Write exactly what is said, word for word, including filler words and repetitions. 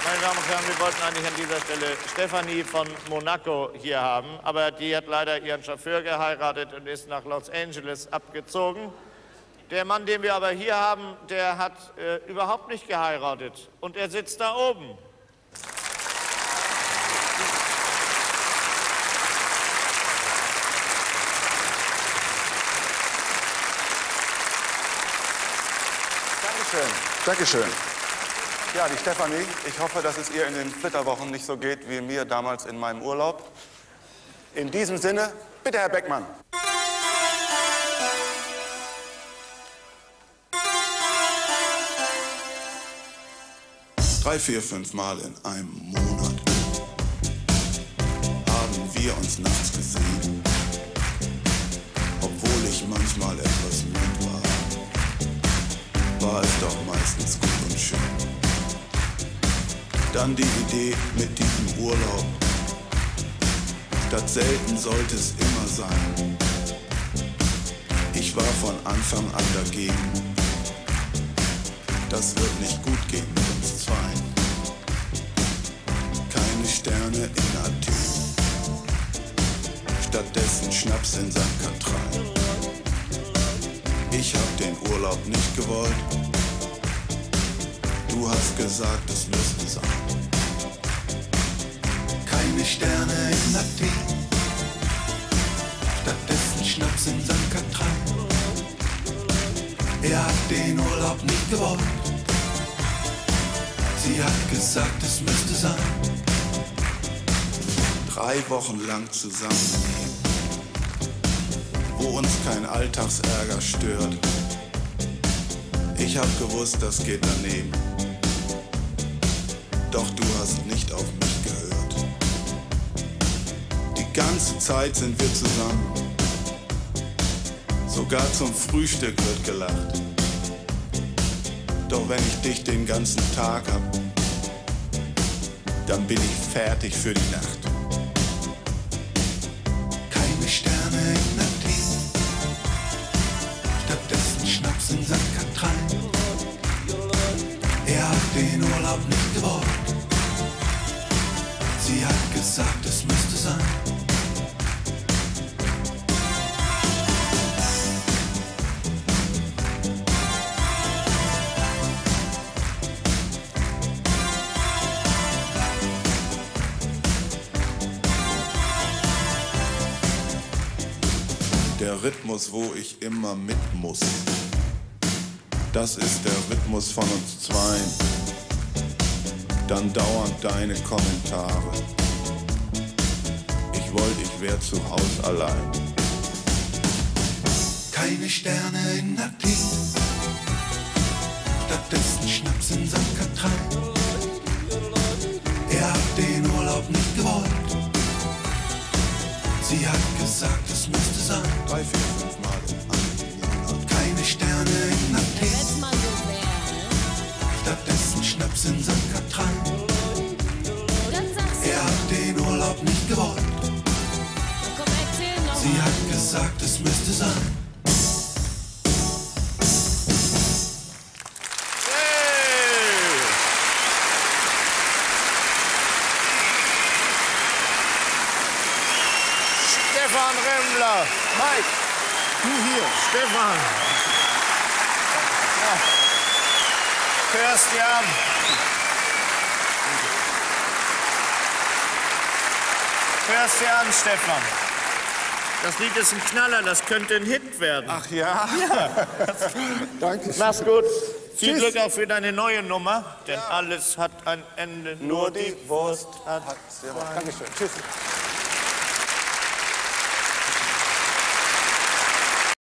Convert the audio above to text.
Meine Damen und Herren, wir wollten eigentlich an dieser Stelle Stefanie von Monaco hier haben, aber die hat leider ihren Chauffeur geheiratet und ist nach Los Angeles abgezogen. Der Mann, den wir aber hier haben, der hat äh, überhaupt nicht geheiratet und er sitzt da oben. Dankeschön. Dankeschön. Ja, die Stefanie, ich hoffe, dass es ihr in den Flitterwochen nicht so geht wie mir damals in meinem Urlaub. In diesem Sinne, bitte, Herr Beckmann. Drei, vier, fünf Mal in einem Monat haben wir uns nachts gesehen, obwohl ich manchmal etwas müde war, war es doch meistens gut und schön. Dann die Idee mit diesem Urlaub, statt selten sollte es immer sein. Ich war von Anfang an dagegen, das wird nicht gut gehen mit uns zweien. Keine Sterne in Athen, stattdessen Schnaps in Sankt Katrin. Ich hab den Urlaub nicht gewollt, du hast gesagt, es müsste sein. Keine Sterne in Athen, stattdessen Schnaps in Sankt Katrin. Er hat den Urlaub nicht gewollt, sie hat gesagt, es müsste sein. Drei Wochen lang zusammen, wo uns kein Alltagsärger stört. Ich hab gewusst, das geht daneben, doch du hast nicht auf mich gehört. Die ganze Zeit sind wir zusammen, sogar zum Frühstück wird gelacht. Doch wenn ich dich den ganzen Tag hab, dann bin ich fertig für die Nacht. Keine Sterne in Athen, stattdessen Schnaps in Sankt Katrin. Er hat den Urlaub nicht gewollt, sie hat gesagt, es müsste sein. Der Rhythmus, wo ich immer mit muss, das ist der Rhythmus von uns zweien. Dann dauernd deine Kommentare. Ich wollte, ich wär zu Haus allein. Keine Sterne in Athen, stattdessen Schnaps in Sankt Katrin. Er hat den Urlaub nicht gewollt, sie hat gesagt, es müsste sein. Drei, vier, fünf Mal in einem Monat. Keine Sterne in Athen, stattdessen Schnaps in Sankt Katrin. Er hat den Urlaub nicht gewollt, sie hat gesagt, es müsste sein. Stefan Remmler. Mike, Du hier. Stefan. Ja. Hörst dir an. Hörst dir an, Stefan. Das Lied ist ein Knaller, das könnte ein Hit werden. ach ja? Ja. Danke. Mach's gut. Viel Tschüss. Glück auch für deine neue Nummer, denn alles hat ein Ende, nur die Wurst hat Dankeschön. Tschüss.